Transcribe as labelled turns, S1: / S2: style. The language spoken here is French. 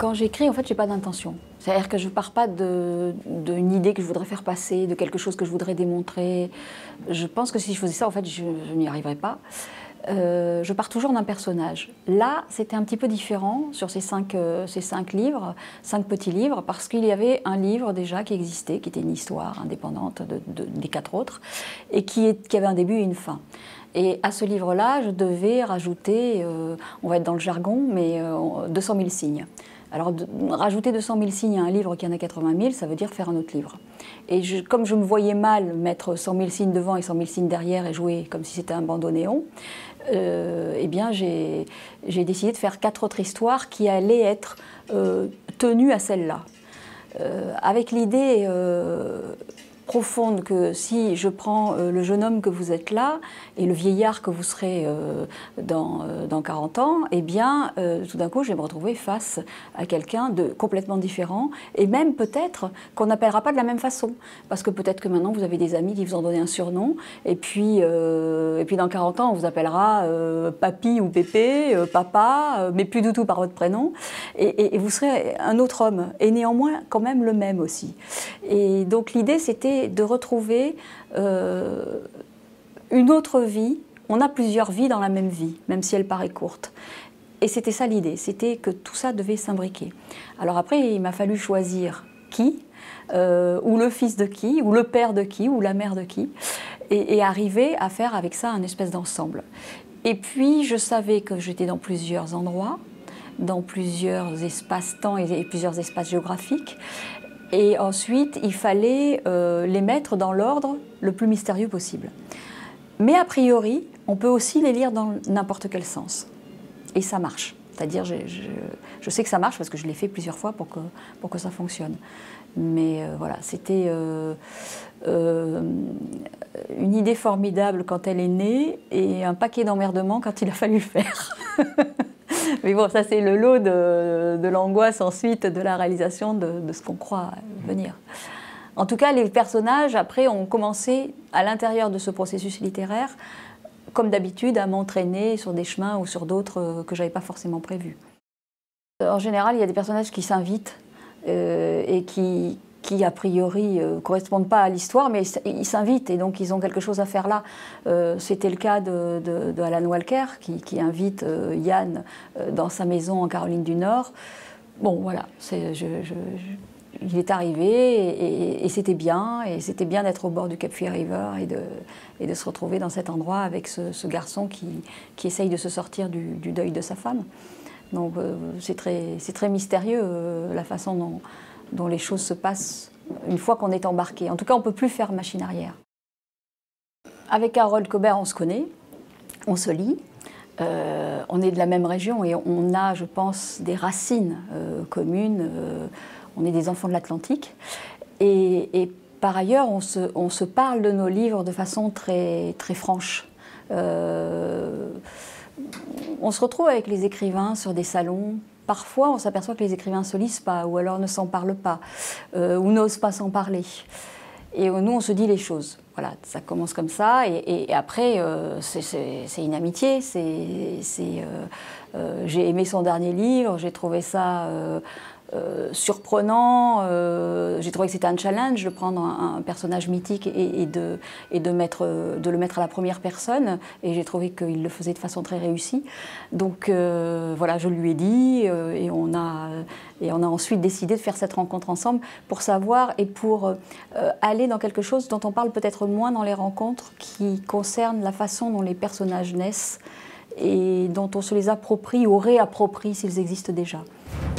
S1: Quand j'écris, en fait, je n'ai pas d'intention. C'est-à-dire que je ne pars pas d'une idée que je voudrais faire passer, de quelque chose que je voudrais démontrer. Je pense que si je faisais ça, en fait, je n'y arriverais pas. Je pars toujours d'un personnage. Là, c'était un petit peu différent sur ces cinq livres, 5 petits livres, parce qu'il y avait un livre déjà qui existait, qui était une histoire indépendante des 4 autres, et qui avait un début et une fin. Et à ce livre-là, je devais rajouter, on va être dans le jargon, mais 200 000 signes. Alors, rajouter 200 000 signes à un livre qui en a 80 000, ça veut dire faire un autre livre. Et comme je me voyais mal mettre 100 000 signes devant et 100 000 signes derrière et jouer comme si c'était un bandeau néon, eh bien, j'ai décidé de faire 4 autres histoires qui allaient être tenues à celle-là. Avec l'idée profonde que si je prends le jeune homme que vous êtes là et le vieillard que vous serez dans 40 ans, eh bien, tout d'un coup, je vais me retrouver face à quelqu'un de complètement différent et même peut-être qu'on n'appellera pas de la même façon. Parce que peut-être que maintenant, vous avez des amis qui vous ont donné un surnom et puis dans 40 ans, on vous appellera papy ou pépé, papa, mais plus du tout par votre prénom. Et vous serez un autre homme et néanmoins quand même le même aussi. Et donc l'idée, c'était de retrouver une autre vie. On a plusieurs vies dans la même vie, même si elle paraît courte. Et c'était ça l'idée, c'était que tout ça devait s'imbriquer. Alors après, il m'a fallu choisir qui, ou le fils de qui, ou le père de qui, ou la mère de qui, et arriver à faire avec ça un espèce d'ensemble. Et puis, je savais que j'étais dans plusieurs endroits, dans plusieurs espaces-temps et plusieurs espaces géographiques. Et ensuite, il fallait les mettre dans l'ordre le plus mystérieux possible. Mais a priori, on peut aussi les lire dans n'importe quel sens. Et ça marche. C'est-à-dire, je sais que ça marche parce que je l'ai fait plusieurs fois pour que ça fonctionne. Mais voilà, c'était une idée formidable quand elle est née et un paquet d'emmerdements quand il a fallu le faire. Mais bon, ça c'est le lot de l'angoisse ensuite de la réalisation de ce qu'on croit venir. En tout cas, les personnages, après, ont commencé à l'intérieur de ce processus littéraire, comme d'habitude, à m'entraîner sur des chemins ou sur d'autres que je n'avais pas forcément prévus. En général, il y a des personnages qui s'invitent et qui a priori ne correspondent pas à l'histoire, mais ils s'invitent et donc ils ont quelque chose à faire là. C'était le cas de Alan Walker qui invite Yann dans sa maison en Caroline du Nord. Bon, voilà, il est arrivé et c'était bien d'être au bord du Cape Fear River et de se retrouver dans cet endroit avec ce garçon qui essaye de se sortir du deuil de sa femme. Donc c'est très mystérieux la façon dont les choses se passent une fois qu'on est embarqué. En tout cas, on ne peut plus faire machine arrière. Avec Harold Cobert, on se connaît, on se lit, on est de la même région et on a, je pense, des racines communes. On est des enfants de l'Atlantique. Et par ailleurs, on se parle de nos livres de façon très, très franche. On se retrouve avec les écrivains sur des salons. Parfois, on s'aperçoit que les écrivains ne se lisent pas, ou alors ne s'en parlent pas, ou n'osent pas s'en parler. Et nous, on se dit les choses. Voilà, ça commence comme ça, et après, c'est une amitié. J'ai aimé son dernier livre, j'ai trouvé ça surprenant. J'ai trouvé que c'était un challenge de prendre un personnage mythique et de le mettre à la première personne. Et j'ai trouvé qu'il le faisait de façon très réussie. Donc voilà, je lui ai dit et on a ensuite décidé de faire cette rencontre ensemble pour savoir et pour aller dans quelque chose dont on parle peut-être moins dans les rencontres, qui concerne la façon dont les personnages naissent et dont on se les approprie ou réapproprie s'ils existent déjà.